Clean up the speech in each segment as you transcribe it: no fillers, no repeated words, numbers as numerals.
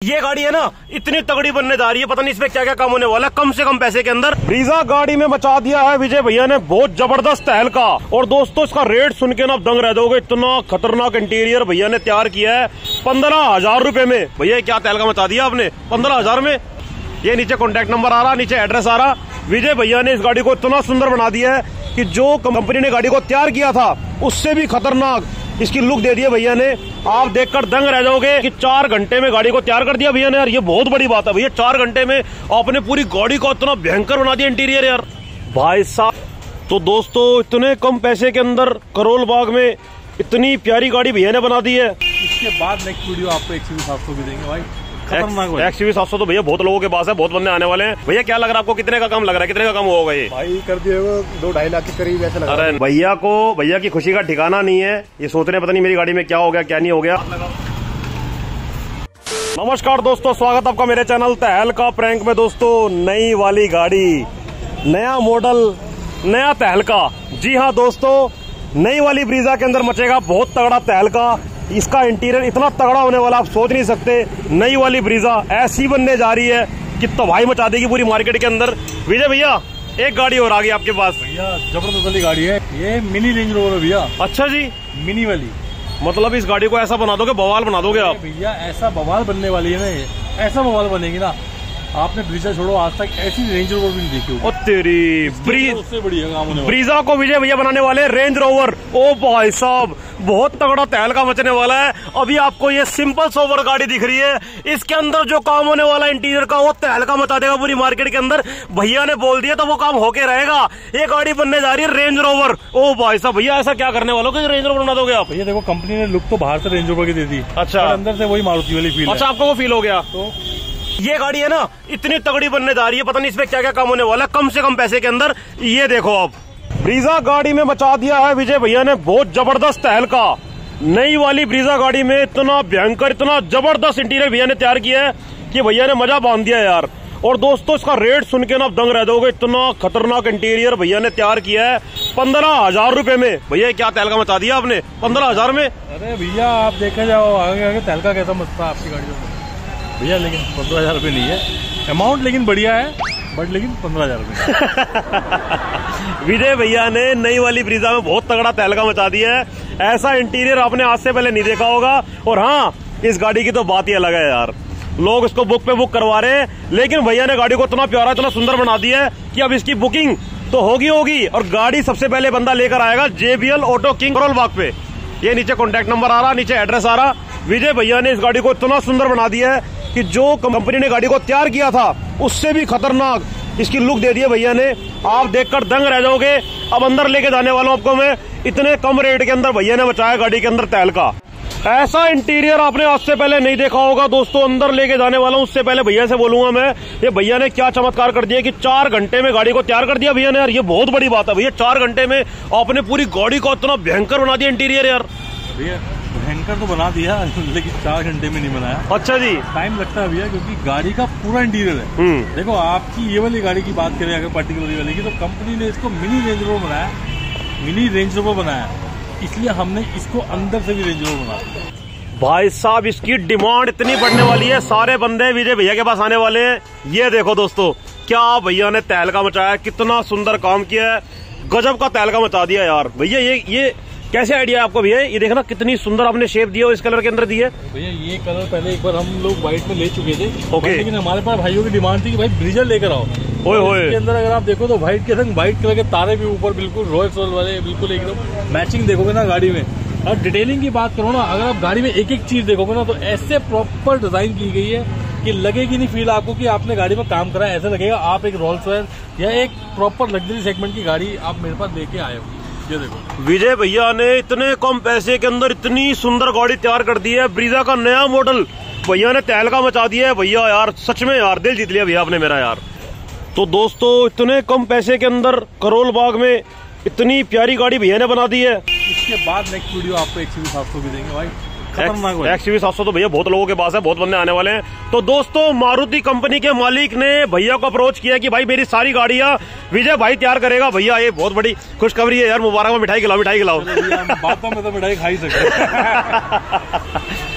ये गाड़ी है ना इतनी तगड़ी बनने जा रही है, पता नहीं इसमें क्या क्या काम होने वाला है कम से कम पैसे के अंदर। ब्रीजा गाड़ी में मचा दिया है विजय भैया ने बहुत जबरदस्त तहलका। और दोस्तों इसका रेट सुन के ना आप दंग रह जाओगे, इतना खतरनाक इंटीरियर भैया ने तैयार किया है 15,000 रुपए में। भैया क्या तहलका मचा दिया आपने 15,000 में। ये नीचे कॉन्टैक्ट नंबर आ रहा, नीचे एड्रेस आ रहा। विजय भैया ने इस गाड़ी को इतना सुंदर बना दिया है कि जो कंपनी ने गाड़ी को तैयार किया था उससे भी खतरनाक इसकी लुक दे दी है भैया ने। आप देखकर दंग रह जाओगे कि 4 घंटे में गाड़ी को तैयार कर दिया भैया ने यार। ये बहुत बड़ी बात है भैया, 4 घंटे में आपने पूरी गाड़ी को इतना भयंकर बना दिया इंटीरियर यार भाई साहब। तो दोस्तों इतने कम पैसे के अंदर करोल बाग में इतनी प्यारी गाड़ी भैया ने बना दी है। इसके बाद नेक्स्ट वीडियो आपको XUV 700 भी देंगे भाई, खतरनाक भाई। XUV 700 तो भैया बहुत लोगों के पास है, बहुत बंदे आने वाले हैं। भैया क्या लग रहा है आपको, कितने का कम लग रहा है, कितने का कम होगा ये? भाई कर दिए 2-2.5 लाख के करीब ऐसा लग रहा है। अरे भैया की खुशी का ठिकाना नहीं है, ये सोच रहे पता नहीं मेरी गाड़ी में क्या हो गया क्या नहीं हो गया। नमस्कार दोस्तों, स्वागत आपका मेरे चैनल तहलका प्रैंक में। दोस्तों नई वाली गाड़ी, नया मॉडल, नया तहलका। जी हाँ दोस्तों, नई वाली ब्रीजा के अंदर मचेगा बहुत तगड़ा तहलका। इसका इंटीरियर इतना तगड़ा होने वाला आप सोच नहीं सकते। नई वाली ब्रीजा ऐसी बनने जा रही है कि तबाही मचा देगी पूरी मार्केट के अंदर। विजय भैया एक गाड़ी और आ गई आपके पास। भैया जबरदस्त वाली गाड़ी है ये, मिनी रेंज रोवर है भैया। अच्छा जी, मिनी वाली। मतलब इस गाड़ी को ऐसा बना दोगे, बवाल बना दोगे आप? भैया ऐसा बवाल बनने वाली है ना, ये ऐसा बवाल बनेगी ना, आपने ब्रीजा छोड़ो आज तक ऐसी रेंज रोवर भी नहीं देखी होगी। ओ तेरी उससे बढ़िया काम होने वाला। ब्रीजा को विजय भैया बनाने वाले रेंज रोवर। ओ भाई साहब बहुत तगड़ा तहलका मचने वाला है। अभी आपको ये सिंपल सोवर गाड़ी दिख रही है, इसके अंदर जो काम होने वाला है इंटीरियर का वो तहलका मचा देगा पूरी मार्केट के अंदर। भैया ने बोल दिया तो वो काम होके रहेगा। ये गाड़ी बनने जा रही है रेंज रोवर। ओ भाई साहब भैया ऐसा क्या करने वालों को रेंज रोवर बना दोगे आप? भैया देखो कंपनी ने लुक तो बाहर से रेंज रोवर की दे दी, अच्छा अंदर से वही मारुति वाली फील। अच्छा आपको वो फील हो गया? तो ये गाड़ी है ना इतनी तगड़ी बनने जा रही है, पता नहीं इसमें क्या क्या काम होने वाला है कम से कम पैसे के अंदर। ये देखो आप ब्रीजा गाड़ी में मचा दिया है विजय भैया ने बहुत जबरदस्त तहलका। नई वाली ब्रीजा गाड़ी में इतना भयंकर, इतना जबरदस्त इंटीरियर भैया ने तैयार किया है कि भैया ने मजा बांध दिया यार। और दोस्तों इसका रेट सुन के ना आप दंग रह जाओगे, इतना खतरनाक इंटीरियर भैया ने तैयार किया है 15,000 रुपए में। भैया क्या तहलका मचा दिया आपने 15,000 में। अरे भैया आप देखे जाओ आगे आगे तहलका कैसा मचता है आपकी गाड़ी में भैया। लेकिन 15,000 रुपये नहीं है अमाउंट, लेकिन बढ़िया है बट लेकिन 15,000 रुपये। विजय भैया ने नई वाली ब्रीजा में बहुत तगड़ा तहलका मचा दिया है। ऐसा इंटीरियर आपने आज से पहले नहीं देखा होगा। और हाँ इस गाड़ी की तो बात ही अलग है यार, लोग इसको बुक पे बुक करवा रहे हैं, लेकिन भैया ने गाड़ी को इतना प्यारा इतना सुंदर बना दिया है कि अब इसकी बुकिंग तो होगी। और गाड़ी सबसे पहले बंदा लेकर आएगा JBL auto king Karol Bagh पे। ये नीचे कॉन्टैक्ट नंबर आ रहा, नीचे एड्रेस आ रहा। विजय भैया ने इस गाड़ी को इतना सुंदर बना दिया है कि जो कंपनी ने गाड़ी को तैयार किया था उससे भी खतरनाक इसकी लुक दे दी है भैया ने। आप देखकर दंग रह जाओगे। अब अंदर लेके जाने वाला हूं आपको मैं, इतने कम रेट के अंदर भैया ने बचाया गाड़ी के अंदर तहलका। ऐसा इंटीरियर आपने आज से पहले नहीं देखा होगा दोस्तों। अंदर लेके जाने वाला हूं, उससे पहले भैया से बोलूंगा मैं, ये भैया ने क्या चमत्कार कर दिया कि 4 घंटे में गाड़ी को तैयार कर दिया भैया ने यार। ये बहुत बड़ी बात है भैया, 4 घंटे में आपने पूरी गाड़ी को इतना भयंकर बना दिया इंटीरियर यार। भैया भयंकर तो बना दिया लेकिन 4 घंटे में नहीं बनाया। अच्छा जी, टाइम लगता है भैया क्योंकि गाड़ी का पूरा इंटीरियर है। देखो आपकी ये वाली गाड़ी की बात करें अगर पर्टिकुलर वाली की, तो कंपनी ने इसको मिनी रेंज रोवर बनाया, मिनी रेंज रोवर बनाया, इसलिए हमने इसको अंदर से भी रेंज रोवर बना दिया। भाई साहब इसकी डिमांड इतनी बढ़ने वाली है, सारे बंदे विजय भैया के पास आने वाले हैं। ये देखो दोस्तों क्या भैया ने तहलका मचाया, कितना सुंदर काम किया है, गजब का तहलका मचा दिया यार भैया। ये कैसे आइडिया है आपको भैया? ये देखना कितनी सुंदर आपने शेप दिया इस कलर के अंदर दी है भैया। ये कलर पहले एक बार हम लोग व्हाइट में ले चुके थे, ओके, लेकिन हमारे पास भाइयों की डिमांड थी कि भाई ब्रीजा लेकर आओ। इसके अंदर अगर आप देखो तो व्हाइट के संग व्हाइट कलर के तारे भी ऊपर बिल्कुल रॉयल्स रॉयल वाले बिल्कुल एकदम मैचिंग देखोगे ना गाड़ी में। और डिटेलिंग की बात करो ना, अगर आप गाड़ी में एक एक चीज देखोगे ना तो ऐसे प्रॉपर डिजाइन की गई है कि लगेगी नहीं फील आपको कि आपने गाड़ी में काम करा है। ऐसा लगेगा आप एक रॉयल्स रॉयल या एक प्रॉपर लग्जरी सेगमेंट की गाड़ी आप मेरे पास लेके आए हो। ये देखो विजय भैया ने इतने कम पैसे के अंदर इतनी सुंदर गाड़ी तैयार कर दी है, ब्रीजा का नया मॉडल भैया ने तहलका मचा दिया है भैया यार। सच में यार दिल जीत लिया भैया आपने मेरा यार। तो दोस्तों इतने कम पैसे के अंदर करोल बाग में इतनी प्यारी गाड़ी भैया ने बना दी है। इसके बाद नेक्स्ट वीडियो आपको XUV 700 भी देंगे भाई, खतरनाक भाई। XUV 700 तो भैया बहुत लोगों के पास है, बहुत बंदे आने वाले हैं। तो दोस्तों मारुति कंपनी के मालिक ने भैया को अप्रोच किया कि भाई मेरी सारी गाड़ियां विजय भाई तैयार करेगा। भैया ये बहुत बड़ी खुशखबरी है यार, मुबारक हो, मिठाई खिलाओ मिठाई खिलाओ। बातों में तो मिठाई खा ही सकते।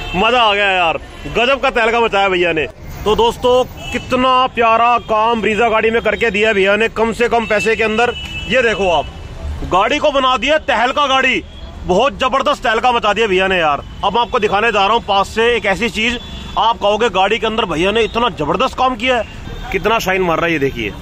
मजा आ गया यार, गजब का तहलका मचाया भैया ने। तो दोस्तों कितना प्यारा काम ब्रीजा गाड़ी में करके दिया भैया ने कम से कम पैसे के अंदर। ये देखो आप, गाड़ी को बना दिया तहलका गाड़ी, बहुत जबरदस्त तहलका मचा दिया भैया ने यार। अब मैं आपको दिखाने जा रहा हूँ पास से एक ऐसी चीज, आप कहोगे गाड़ी के अंदर भैया ने इतना जबरदस्त काम किया है। कितना शाइन मार रहा है ये देखिए।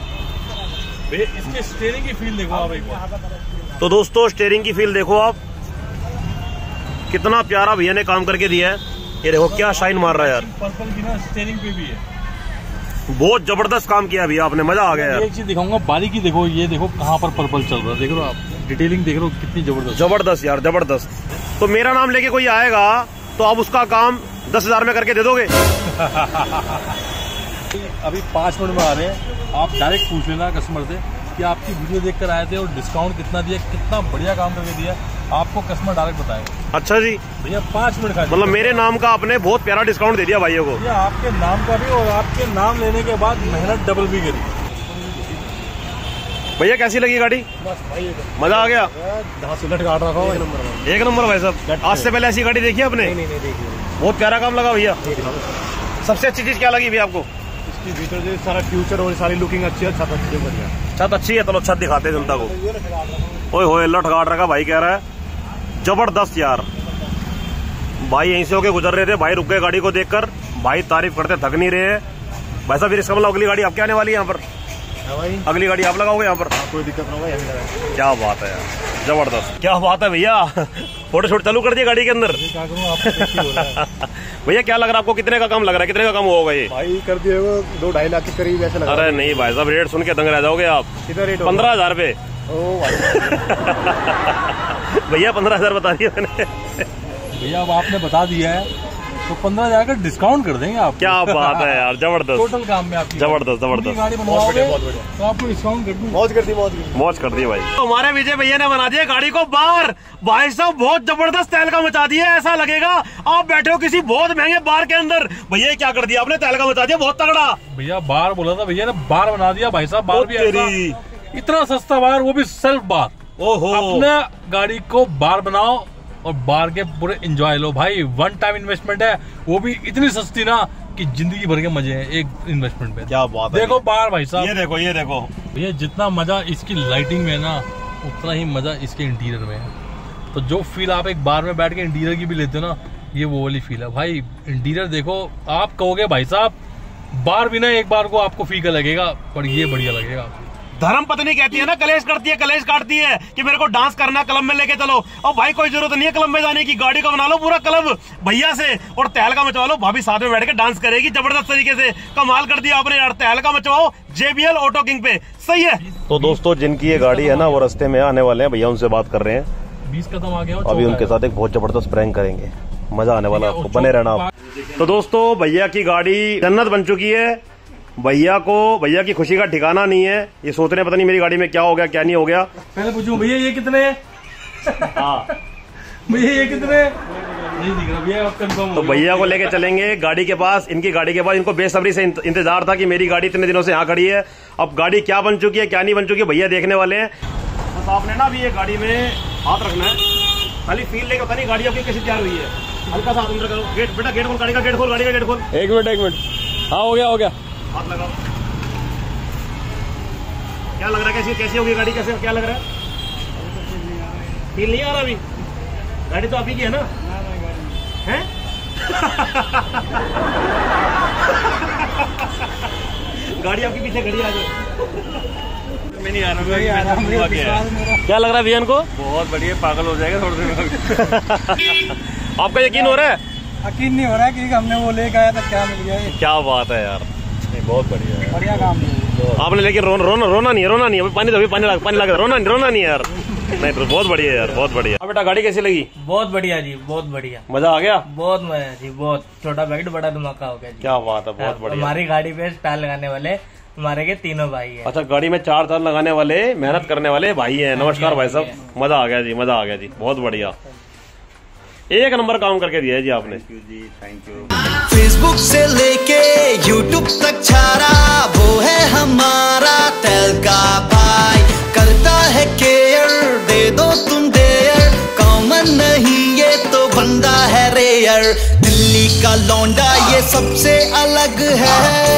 इसके स्टीयरिंग की फील देखो आप एक बार। तो दोस्तों स्टीयरिंग की फील देखो आप, कितना प्यारा भैया ने काम करके दिया है। ये देखो क्या शाइन मार रहा है यार, पर्पल की ना स्टीयरिंग पे भी है। बहुत जबरदस्त काम किया भैया आपने, मजा आ गया यार। एक चीज दिखाऊंगा, बारीकी देखो, ये देखो कहाँ पर पर्पल चल रहा है, देख रहे हो आप, डिटेलिंग देख रहे हो कितनी जबरदस्त। जबरदस्त यार जबरदस्त। तो मेरा नाम लेके कोई आएगा तो आप उसका काम 10,000 में करके दे दोगे? अभी 5 मिनट में आ रहे हैं, आप डायरेक्ट पूछ लेना कस्टमर से कि आपकी वीडियो देखकर आए थे और डिस्काउंट कितना दिया, कितना बढ़िया काम करके दिया, आपको कस्टमर डायरेक्ट बताएगा। अच्छा जी भैया 5 मिनट का, मतलब मेरे नाम का आपने बहुत प्यारा डिस्काउंट दे दिया भाइयों को। भैया आपके नाम का भी, और आपके नाम लेने के बाद मेहनत डबल भी करी। भैया कैसी लगी गाड़ी? बस भाई मजा आ गया। एक नंबर भाई साहब। आज से पहले ऐसी गाड़ी देखी आपने? नहीं देखी। बहुत प्यारा काम लगा भैया। सबसे अच्छी चीज क्या लगी भैया आपको? इसकी भीतर जो सारा फ्यूचर और सारी लुकिंग अच्छी है, छत अच्छी है, छत अच्छी है। चलो छत दिखाते हैं जनता को। ओए होए लठ गाड़ रखा भाई, कह रहा है जबरदस्त यार। भाई यहीं से होके गुजर रहे थे, भाई रुक गए गाड़ी को देखकर, भाई तारीफ करते थक नहीं रहे। भाई साहब इसका मतलब अगली गाड़ी आपके आने वाली है यहाँ पर? अगली गाड़ी आप लगाओगे यहाँ पर? कोई दिक्कत ना होगा। क्या बात है यार, जबरदस्त। क्या बात है भैया, फोटो शूट चालू कर दिया गाड़ी के अंदर। भैया क्या लग रहा है आपको, कितने का काम लग रहा है, कितने का काम होगा ये? भाई कर दिए 2-2.5 लाख के करीब ऐसा लग रहा है। अरे नहीं भाई साहब, रेट सुन के दंग रह जाओगे आप। कितना रेट? 15,000 रुपए। भैया 15,000 बता दिया मैंने। भैया अब आपने बता दिया है तो 15,000 का डिस्काउंट कर देंगे आप। क्या बात है यार, जबरदस्त। टोटल काम में आपकी जबरदस्त गाड़ी बनवाओगे तो आपको डिस्काउंट कर दूं। मौज कर दी भाई। तो हमारे विजय भैया ने बना दिया गाड़ी को बार। भाई साहब बहुत जबरदस्त तहलका मचा दिया, ऐसा लगेगा आप बैठे हो किसी बहुत महंगे बार के अंदर। भैया क्या कर दिया आपने, तहलका मचा दिया बहुत तगड़ा। भैया बार बोला था, भैया ने बार बना दिया भाई साहब। बार भी ऐसा, इतना सस्ता बार, वो भी सेल्फ बार। ओहो, अपना गाड़ी को बार बनाओ और बार के पूरे एंजॉय लो भाई। 1 टाइम इन्वेस्टमेंट है, वो भी इतनी सस्ती ना कि जिंदगी भर के मजे हैं एक इन्वेस्टमेंट पे। क्या बात है। देखो बार भाई साहब, ये देखो ये देखो भैया, जितना मजा इसकी लाइटिंग में है ना, उतना ही मजा इसके इंटीरियर में है। तो जो फील आप एक बार में बैठ के इंटीरियर की भी लेते हो ना, ये वो वाली फील है भाई। इंटीरियर देखो, आप कहोगे भाई साहब बार भी ना एक बार को आपको फीका लगेगा, पर ये बढ़िया लगेगा। धर्म पत्नी कहती है ना, कलेश करती है, कलेश काटती है कि मेरे को डांस करना, क्लब में लेके चलो। और भाई कोई जरूरत नहीं है क्लब में जाने की, गाड़ी को बना लो पूरा क्लब भैया से और तहलका मचवा लो। भाभी साथ में बैठ के डांस करेगी जबरदस्त तरीके से। कमाल कर दिया आपने यार, तहलका मचवाओ JBL ऑटो किंग पे, सही है। तो दोस्तों जिनकी ये गाड़ी है ना, वो रास्ते में आने वाले हैं, भैया उनसे बात कर रहे हैं। 20 कदम आ गया, अभी उनके साथ एक बहुत जबरदस्त प्रैंक करेंगे, मजा आने वाला, आपको बने रहना आप। तो दोस्तों भैया की गाड़ी जन्नत बन चुकी है। भैया की खुशी का ठिकाना नहीं है, ये सोच रहे पता नहीं मेरी गाड़ी में क्या हो गया क्या नहीं हो गया। पहले पूछूं भैया ये कितने? हाँ भैया ये कितने? नहीं दिख रहा भैया, आप कंफर्म। तो भैया को लेके चलेंगे गाड़ी के पास, इनकी गाड़ी के पास। इनको बेसब्री से इंतजार था कि मेरी गाड़ी इतने दिनों से यहाँ खड़ी है, अब गाड़ी क्या बन चुकी है क्या नहीं बन चुकी है भैया देखने वाले हैं। बस आपने ना अभी ये गाड़ी में हाथ रखना है, खाली फील लेके पता नहीं गाड़ी आपकी कैसी तैयार हुई है। हल्का सा हाथ अंदर करो, गेट बेटा गेट खोल, गाड़ी का गेट खोल, गाड़ी का गेट खोल। एक मिनट। हाँ हो गया। हाथ लगाओ। क्या लग रहा है, कैसी होगी गाड़ी, कैसे क्या लग रहा है? फील नहीं आ रहा अभी? गाड़ी तो आप ही की है ना? हैं? गाड़ी आपके पीछे खड़ी, आ जाओ। मैं नहीं आ रहा। क्या लग रहा है भैया को? बहुत बढ़िया, पागल हो जाएगा थोड़ी देर। आपका यकीन हो रहा है? यकीन नहीं हो रहा है कि हमने वो लेके आया था, क्या मिल गया। क्या बात है यार, बहुत बढ़िया है, बढ़िया काम आपने। लेकिन रोना नहीं है, अभी पानी लगा, रोना नहीं यार। नहीं तो बहुत बढ़िया यार, बहुत बढ़िया। अब बेटा गाड़ी कैसी लगी? बहुत बढ़िया जी, बहुत बढ़िया, मजा आ गया। बहुत मजा जी, बहुत। छोटा पैकेट बड़ा धमाका हो गया जी। क्या बात है, बहुत बढ़िया। हमारी गाड़ी पे टायर लगाने वाले हमारे के तीनों भाई है। अच्छा, गाड़ी में 4 टायर लगाने वाले, मेहनत करने वाले भाई है। नमस्कार भाई साहब, मजा आ गया जी, मजा आ गया जी, बहुत बढ़िया। एक नंबर काम करके दिया है जी आपने। Thank you. फेसबुक से लेके यूट्यूब तक छारा, वो है हमारा तहलका भाई। करता है केयर, दे दो तुम देयर, कॉमन नहीं ये तो बंदा है रेयर। सबसे अलग है।